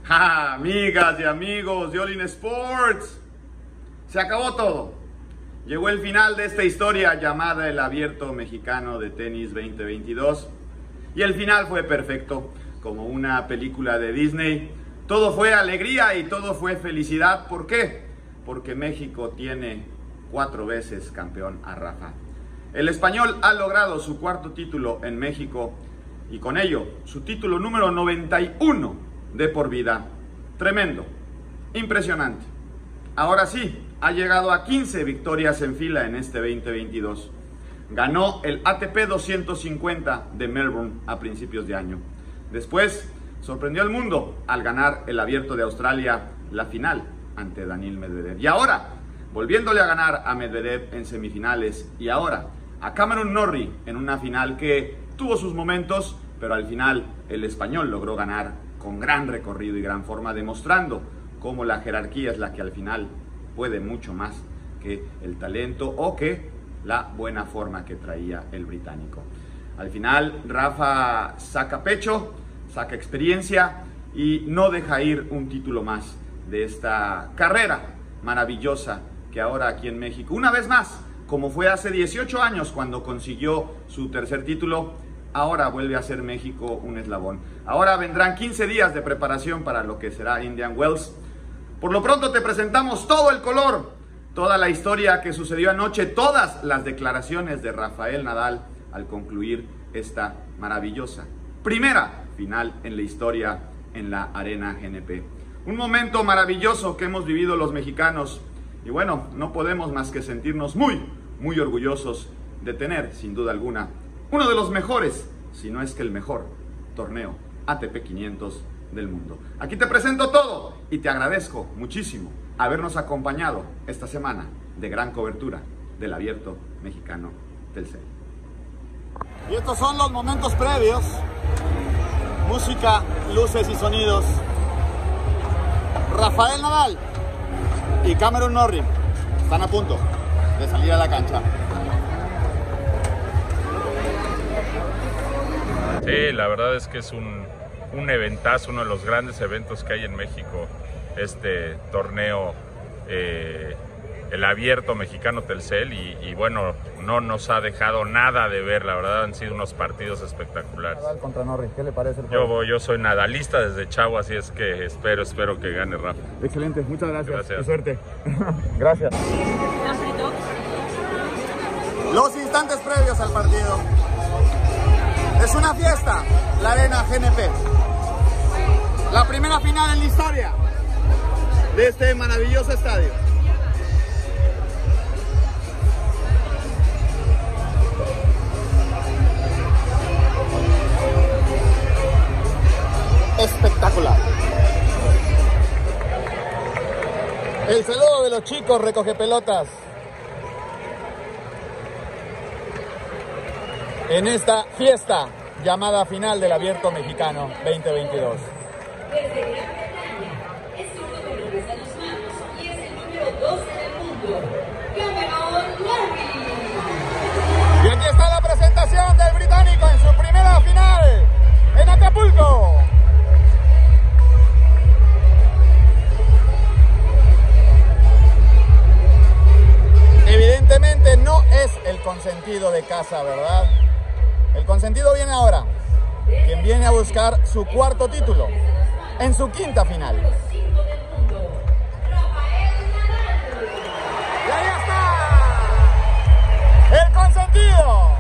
Amigas y amigos de All In Sports, se acabó todo. Llegó el final de esta historia llamada el Abierto Mexicano de Tenis 2022 y el final fue perfecto, como una película de Disney. Todo fue alegría y todo fue felicidad. ¿Por qué? Porque México tiene 4 veces campeón a Rafa. El español ha logrado su 4º título en México y con ello su título número 91 de por vida. Tremendo, impresionante. Ahora sí, ha llegado a 15 victorias en fila en este 2022. Ganó el ATP 250 de Melbourne a principios de año. Después sorprendió al mundo al ganar el Abierto de Australia, la final ante Daniil Medvedev. Y ahora, volviéndole a ganar a Medvedev en semifinales, y ahora a Cameron Norrie en una final que tuvo sus momentos, pero al final el español logró ganar con gran recorrido y gran forma, demostrando cómo la jerarquía es la que al final puede mucho más que el talento o que la buena forma que traía el británico. Al final Rafa saca pecho, saca experiencia y no deja ir un título más de esta carrera maravillosa que ahora aquí en México, una vez más, como fue hace 18 años cuando consiguió su 3er título, ahora vuelve a ser México un eslabón. Ahora vendrán 15 días de preparación para lo que será Indian Wells. Por lo pronto te presentamos todo el color, toda la historia que sucedió anoche, todas las declaraciones de Rafael Nadal al concluir esta maravillosa primera final en la historia en la Arena GNP. Un momento maravilloso que hemos vivido los mexicanos y bueno, no podemos más que sentirnos muy orgullosos de tener, sin duda alguna, uno de los mejores, si no es que el mejor torneo ATP 500 del mundo. Aquí te presento todo y te agradezco muchísimo habernos acompañado esta semana de gran cobertura del Abierto Mexicano Telcel. Y estos son los momentos previos. Música, luces y sonidos. Rafael Nadal y Cameron Norrie están a punto de salir a la cancha. Sí, la verdad es que es un eventazo, uno de los grandes eventos que hay en México, este torneo, el Abierto Mexicano Telcel, y bueno, no nos ha dejado nada de ver, la verdad han sido unos partidos espectaculares. Nadal contra Norrie, ¿qué le parece el juego? Yo soy nadalista desde chavo, así es que espero que gane Rafa. Excelente, muchas gracias. Gracias. Suerte. Gracias. Los instantes previos al partido. Es una fiesta, la Arena GNP. La primera final en la historia de este maravilloso estadio. Espectacular. El saludo de los chicos recoge pelotas en esta fiesta llamada final del Abierto Mexicano 2022. Desde Gran Bretaña, es zurdo con los a los manos y es el número 12 del mundo, Cameron Norrie. Y aquí está la presentación del británico en su primera final en Acapulco. Evidentemente no es el consentido de casa, ¿verdad? El consentido viene ahora, quien viene a buscar su 4º título en su 5ª final. Y ahí está, el consentido.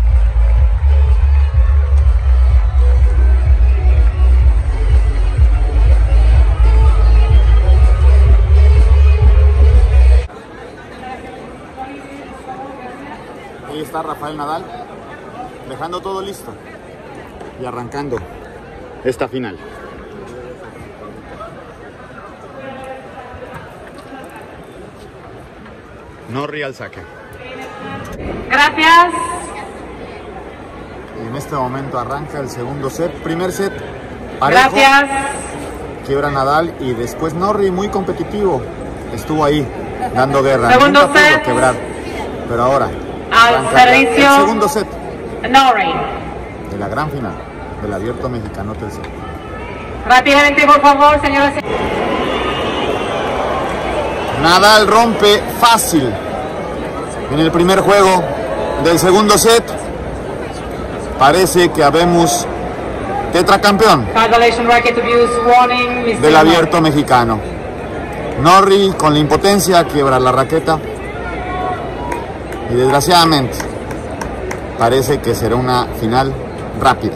Ahí está Rafael Nadal, dejando todo listo y arrancando esta final. Norrie al saque. Gracias. Y en este momento arranca el segundo set. Primer set parejo. Gracias. Quiebra Nadal y después Norrie, muy competitivo, estuvo ahí dando guerra. Segundo Nunca pudo set. quebrar, pero ahora Al arranca servicio. el segundo set Norrie. de la gran final del Abierto Mexicano Telcel. Rápidamente, por favor, señoras. Nadal rompe fácil en el primer juego del segundo set. Parece que habemos tetracampeón del abierto mexicano. Norrie con la impotencia quiebra la raqueta y desgraciadamente parece que será una final rápida.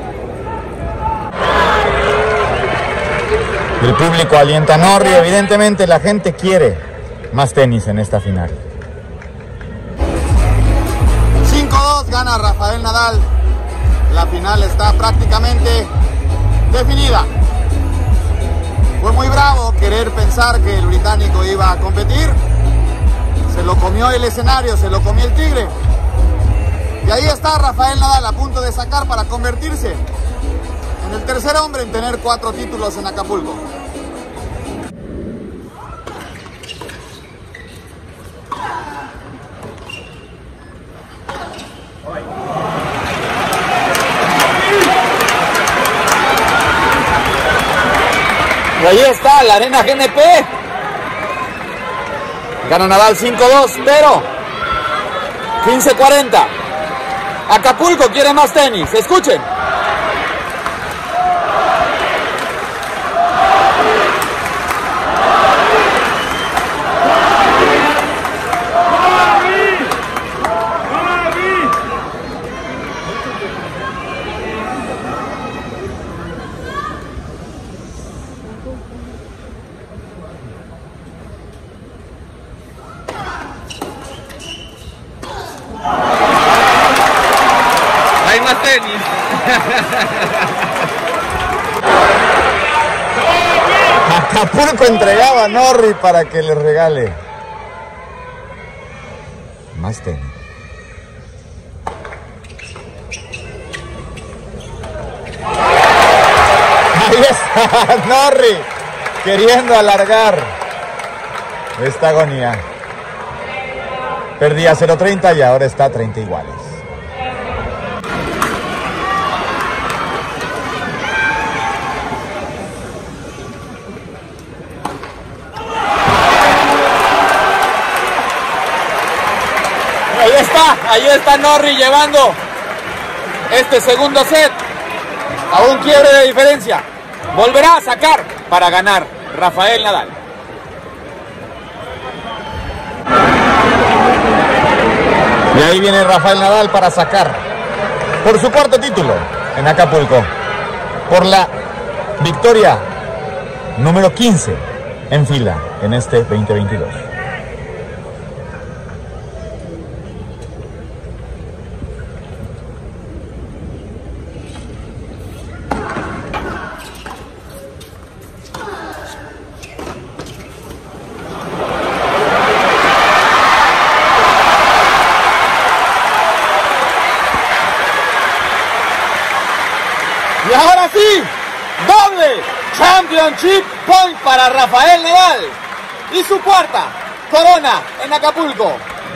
El público alienta a Norrie, evidentemente la gente quiere más tenis en esta final. 5-2 gana Rafael Nadal. La final está prácticamente definida. Fue muy bravo querer pensar que el británico iba a competir. Se lo comió el escenario, se lo comió el tigre. Y ahí está Rafael Nadal a punto de sacar para convertirse en el tercer hombre en tener 4 títulos en Acapulco. Y ahí está la Arena GNP. Gana Nadal 5-2, pero 15-40. Acapulco quiere más tenis. Escuchen. Hay más tenis. Acapulco entregaba a Norrie para que le regale más tenis. Ahí está Norrie queriendo alargar esta agonía. Perdía 0.30 y ahora está 30 iguales. Ahí está Norrie llevando este segundo set a un quiebre de diferencia. Volverá a sacar para ganar Rafael Nadal. Y ahí viene Rafael Nadal para sacar por su cuarto título en Acapulco, por la victoria número 15 en fila en este 2022. Y ahora sí, doble Championship Point para Rafael Nadal y su cuarta corona en Acapulco.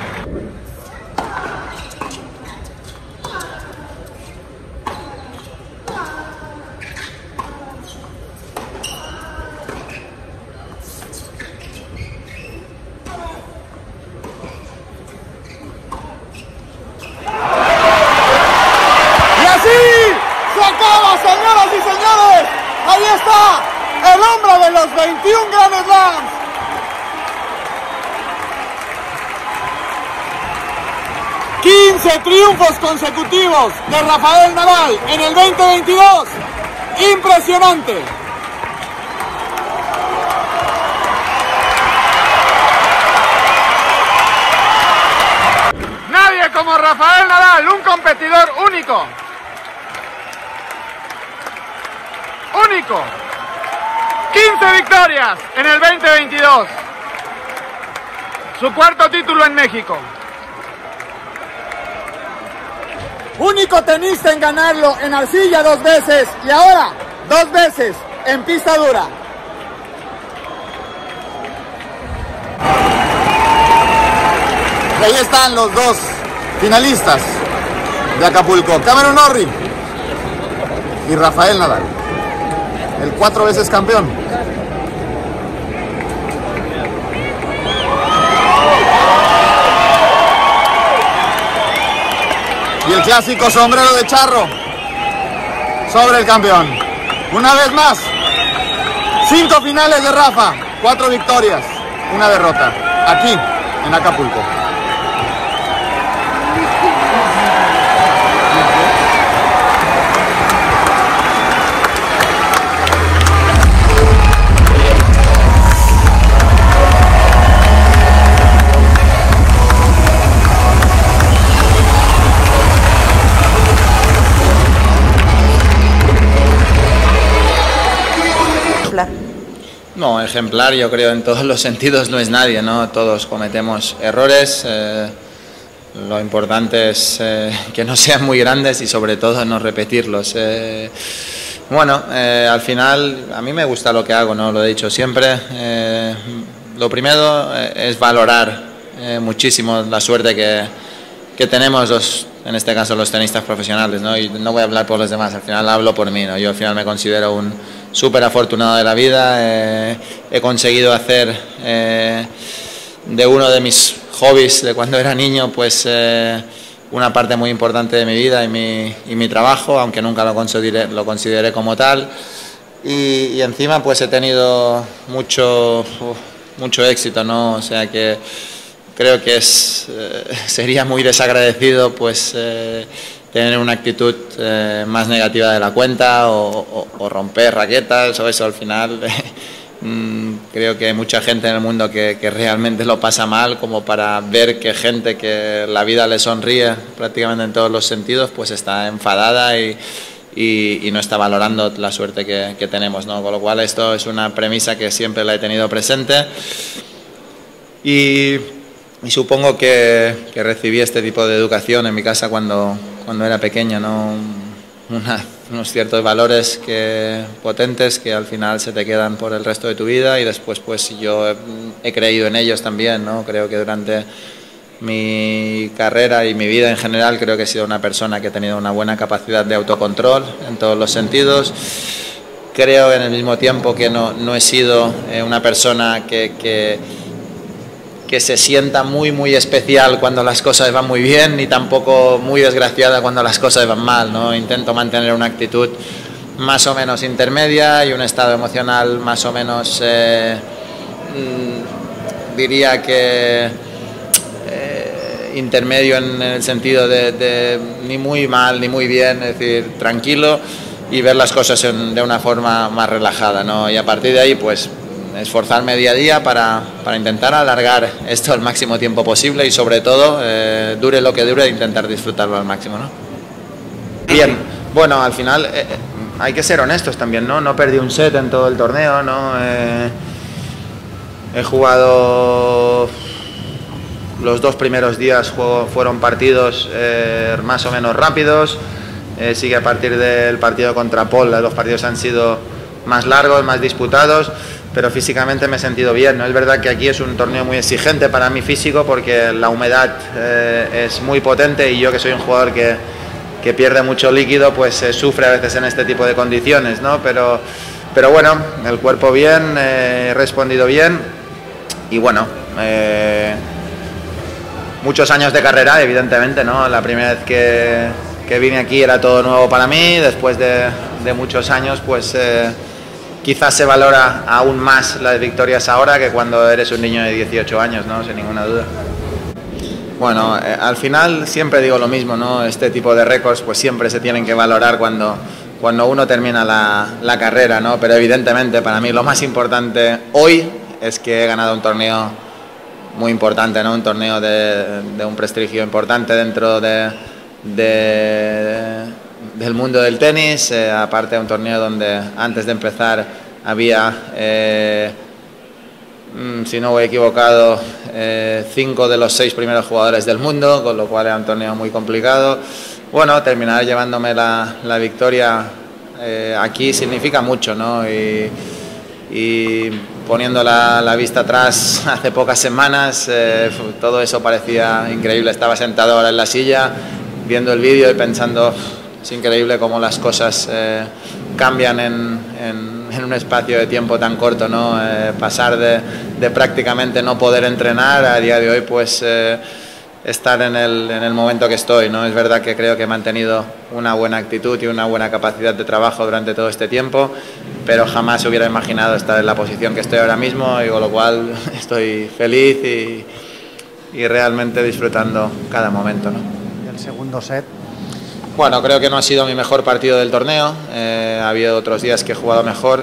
Señoras y señores, ahí está el hombre de los 21 Grand Slams. ¡15 triunfos consecutivos de Rafael Nadal en el 2022! ¡Impresionante! Nadie como Rafael Nadal, un competidor único. Único. 15 victorias en el 2022. Su cuarto título en México. Único tenista en ganarlo en arcilla 2 veces y ahora 2 veces en pista dura. Y ahí están los dos finalistas de Acapulco, Cameron Norrie y Rafael Nadal. el 4 veces campeón. Y el clásico sombrero de charro sobre el campeón. Una vez más, 5 finales de Rafa, 4 victorias, 1 derrota, aquí en Acapulco. No, ejemplar yo creo en todos los sentidos no es nadie, ¿no? Todos cometemos errores, lo importante es que no sean muy grandes y sobre todo no repetirlos. Bueno, al final a mí me gusta lo que hago, ¿no? Lo he dicho siempre. Lo primero es valorar muchísimo la suerte que tenemos en este caso los tenistas profesionales, ¿no? Y no voy a hablar por los demás, al final hablo por mí, ¿no? Yo al final me considero un súper afortunado de la vida, he conseguido hacer de uno de mis hobbies de cuando era niño, pues una parte muy importante de mi vida y mi trabajo, aunque nunca lo consideré como tal, y encima pues he tenido mucho éxito, ¿no? O sea que creo que sería muy desagradecido pues tener una actitud más negativa de la cuenta o romper raquetas o eso al final. Creo que hay mucha gente en el mundo que realmente lo pasa mal, como para ver que gente que la vida le sonríe prácticamente en todos los sentidos pues está enfadada y no está valorando la suerte que tenemos, ¿no? Con lo cual esto es una premisa que siempre la he tenido presente y supongo que recibí este tipo de educación en mi casa cuando era pequeño, ¿no? Unos ciertos valores potentes que al final se te quedan por el resto de tu vida y después pues yo he creído en ellos también, ¿no? Creo que durante mi carrera y mi vida en general creo que he sido una persona que ha tenido una buena capacidad de autocontrol en todos los sentidos. Creo en el mismo tiempo que no he sido una persona que se sienta muy especial cuando las cosas van muy bien, ni tampoco muy desgraciada cuando las cosas van mal, ¿no? Intento mantener una actitud más o menos intermedia y un estado emocional más o menos, diría que intermedio en el sentido de ni muy mal ni muy bien, es decir, tranquilo y ver las cosas de una forma más relajada, ¿no? Y a partir de ahí, pues esforzarme día a día para intentar alargar esto al máximo tiempo posible y sobre todo, dure lo que dure, intentar disfrutarlo al máximo, ¿no? Bien, bueno, al final hay que ser honestos también, ¿no? No perdí un set en todo el torneo, ¿no? He jugado los 2 primeros días, fueron partidos más o menos rápidos, sí que a partir del partido contra Paul, los 2 partidos han sido más largos, más disputados, pero físicamente me he sentido bien, ¿no? Es verdad que aquí es un torneo muy exigente para mi físico porque la humedad es muy potente y yo que soy un jugador que pierde mucho líquido, pues sufre a veces en este tipo de condiciones, ¿no? Pero bueno, el cuerpo bien, he respondido bien y bueno, muchos años de carrera, evidentemente, ¿no? La primera vez que vine aquí era todo nuevo para mí, después de muchos años, pues quizás se valora aún más las victorias ahora que cuando eres un niño de 18 años, ¿no? Sin ninguna duda. Bueno, al final siempre digo lo mismo, ¿no? Este tipo de récords pues siempre se tienen que valorar cuando uno termina la carrera, ¿no? Pero evidentemente para mí lo más importante hoy es que he ganado un torneo muy importante, ¿no? Un torneo de un prestigio importante dentro del mundo del tenis, aparte de un torneo donde antes de empezar había, si no voy equivocado, 5 de los 6 primeros jugadores del mundo, con lo cual era un torneo muy complicado. Bueno, terminar llevándome la victoria aquí significa mucho, ¿no? Y poniendo la vista atrás hace pocas semanas, todo eso parecía increíble. Estaba sentado ahora en la silla viendo el vídeo y pensando, es increíble cómo las cosas cambian en un espacio de tiempo tan corto, ¿no? Pasar de prácticamente no poder entrenar a día de hoy, pues estar en el momento que estoy, ¿no? Es verdad que creo que he mantenido una buena actitud y una buena capacidad de trabajo durante todo este tiempo, pero jamás hubiera imaginado estar en la posición que estoy ahora mismo, y con lo cual estoy feliz y realmente disfrutando cada momento, ¿no? ¿Y el segundo set? Bueno, creo que no ha sido mi mejor partido del torneo, ha habido otros días que he jugado mejor,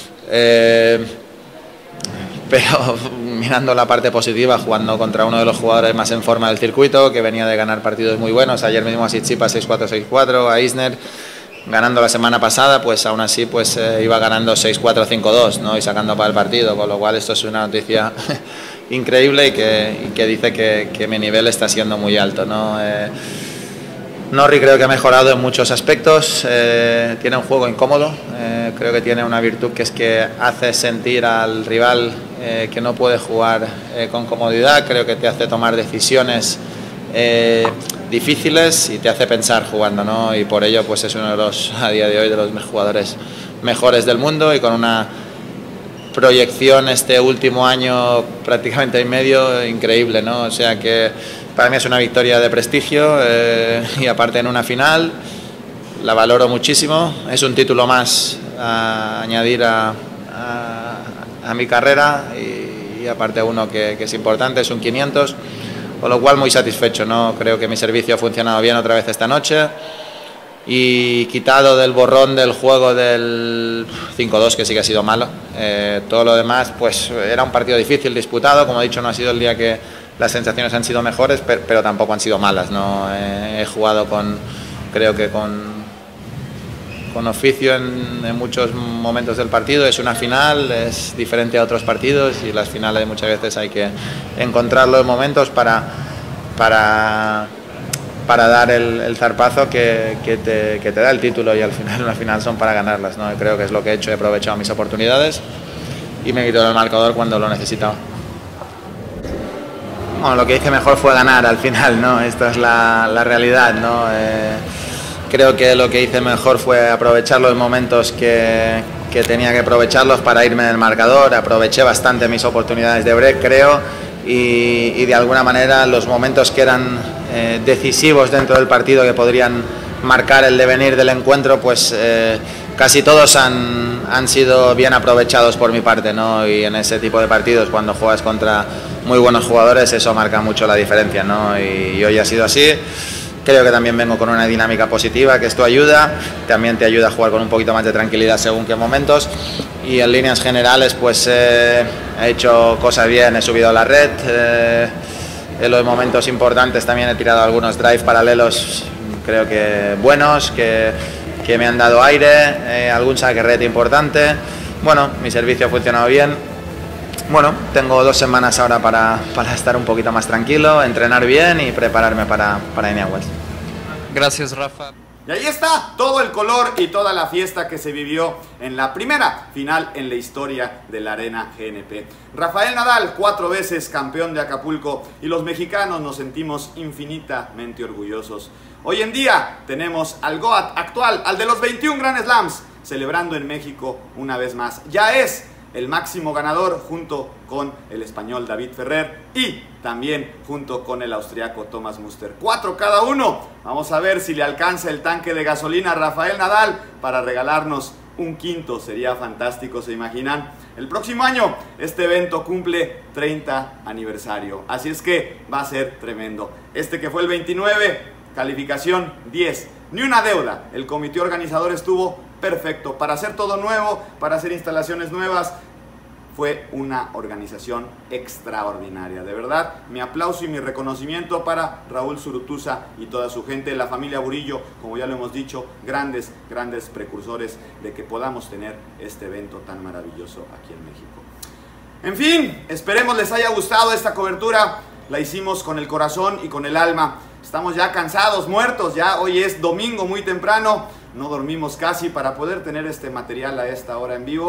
pero mirando la parte positiva, jugando contra uno de los jugadores más en forma del circuito, que venía de ganar partidos muy buenos, ayer mismo a Tsitsipas 6-4, 6-4, a Isner, ganando la semana pasada, pues aún así pues iba ganando 6-4, 5-2, ¿no? Y sacando para el partido, con lo cual esto es una noticia increíble y que dice que mi nivel está siendo muy alto, ¿no? Norrie creo que ha mejorado en muchos aspectos, tiene un juego incómodo, creo que tiene una virtud que es que hace sentir al rival que no puede jugar con comodidad, creo que te hace tomar decisiones difíciles y te hace pensar jugando, ¿no? Y por ello pues es uno de los, a día de hoy, de los jugadores mejores del mundo, y con una proyección este último año prácticamente y medio increíble, ¿no? O sea que para mí es una victoria de prestigio, y aparte en una final la valoro muchísimo, es un título más a añadir a mi carrera, y aparte uno que es importante, es un 500, con lo cual muy satisfecho, ¿no? Creo que mi servicio ha funcionado bien otra vez esta noche, y quitado del borrón del juego del 5-2, que sí que ha sido malo, todo lo demás pues era un partido difícil, disputado, como he dicho, no ha sido el día que las sensaciones han sido mejores, pero tampoco han sido malas, ¿no? He jugado creo que con oficio en muchos momentos del partido, es una final, es diferente a otros partidos, y las finales muchas veces hay que encontrar los momentos para dar el zarpazo que te da el título, y al final una final son para ganarlas, ¿no? Creo que es lo que he hecho, he aprovechado mis oportunidades y me he quitado el marcador cuando lo necesitaba. Bueno, lo que hice mejor fue ganar al final, ¿no? Esta es la realidad, ¿no? Creo que lo que hice mejor fue aprovechar los momentos que tenía que aprovecharlos para irme en el marcador, aproveché bastante mis oportunidades de break, creo, y de alguna manera los momentos que eran decisivos dentro del partido, que podrían marcar el devenir del encuentro, pues casi todos han sido bien aprovechados por mi parte, ¿no? Y en ese tipo de partidos, cuando juegas contra muy buenos jugadores, eso marca mucho la diferencia, ¿no? Y hoy ha sido así. Creo que también vengo con una dinámica positiva, que esto ayuda, también te ayuda a jugar con un poquito más de tranquilidad según qué momentos, y en líneas generales pues he hecho cosas bien, he subido a la red, en los momentos importantes también he tirado algunos drives paralelos, creo que buenos, que me han dado aire, algún saque red importante. Bueno, mi servicio ha funcionado bien. Bueno, tengo 2 semanas ahora para estar un poquito más tranquilo, entrenar bien y prepararme para Indian Wells. Gracias, Rafa. Y ahí está todo el color y toda la fiesta que se vivió en la primera final en la historia de la Arena GNP. Rafael Nadal, 4 veces campeón de Acapulco, y los mexicanos nos sentimos infinitamente orgullosos. Hoy en día tenemos al GOAT actual, al de los 21 Grand Slams, celebrando en México una vez más. Ya es el máximo ganador, junto con el español David Ferrer y también junto con el austriaco Thomas Muster. 4 cada uno. Vamos a ver si le alcanza el tanque de gasolina a Rafael Nadal para regalarnos un quinto. Sería fantástico, ¿se imaginan? El próximo año este evento cumple 30 aniversario. Así es que va a ser tremendo. Este que fue el 29, calificación 10. Ni una deuda. El comité organizador estuvo perfecto para hacer todo nuevo, para hacer instalaciones nuevas. Fue una organización extraordinaria, de verdad. Mi aplauso y mi reconocimiento para Raúl Zurutuza y toda su gente, la familia Burillo, como ya lo hemos dicho, grandes precursores de que podamos tener este evento tan maravilloso aquí en México. En fin, esperemos les haya gustado esta cobertura. La hicimos con el corazón y con el alma. Estamos ya cansados, muertos, ya hoy es domingo muy temprano. No dormimos casi para poder tener este material a esta hora en vivo,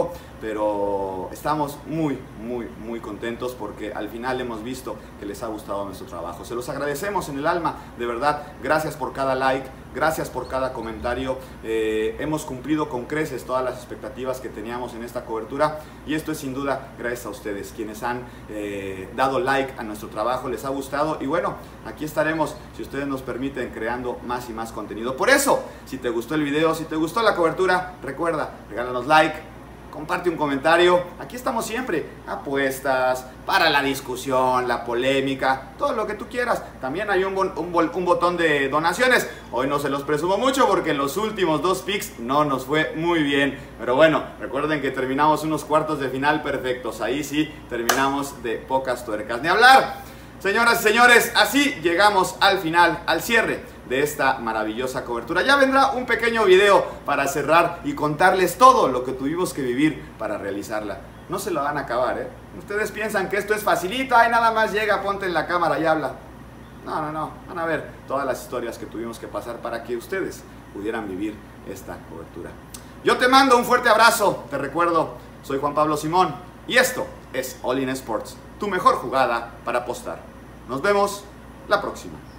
pero estamos muy contentos porque al final hemos visto que les ha gustado nuestro trabajo. Se los agradecemos en el alma, de verdad. Gracias por cada like, gracias por cada comentario. Hemos cumplido con creces todas las expectativas que teníamos en esta cobertura y esto es sin duda gracias a ustedes, quienes han dado like a nuestro trabajo, les ha gustado y bueno, aquí estaremos, si ustedes nos permiten, creando más y más contenido. Por eso, si te gustó el video, si te gustó la cobertura, recuerda, regálanos like, comparte un comentario, aquí estamos siempre, apuestas, para la discusión, la polémica, todo lo que tú quieras. También hay un botón de donaciones, hoy no se los presumo mucho porque en los últimos 2 picks no nos fue muy bien, pero bueno, recuerden que terminamos unos cuartos de final perfectos, ahí sí terminamos de pocas tuercas, ni hablar. Señoras y señores, así llegamos al final, al cierre de esta maravillosa cobertura. Ya vendrá un pequeño video para cerrar y contarles todo lo que tuvimos que vivir para realizarla. No se lo van a acabar, ¿eh? Ustedes piensan que esto es facilito, ay, nada más llega, ponte en la cámara y habla. No, van a ver todas las historias que tuvimos que pasar para que ustedes pudieran vivir esta cobertura. Yo te mando un fuerte abrazo, te recuerdo, soy Juan Pablo Simón y esto es All In Sports, tu mejor jugada para apostar. Nos vemos la próxima.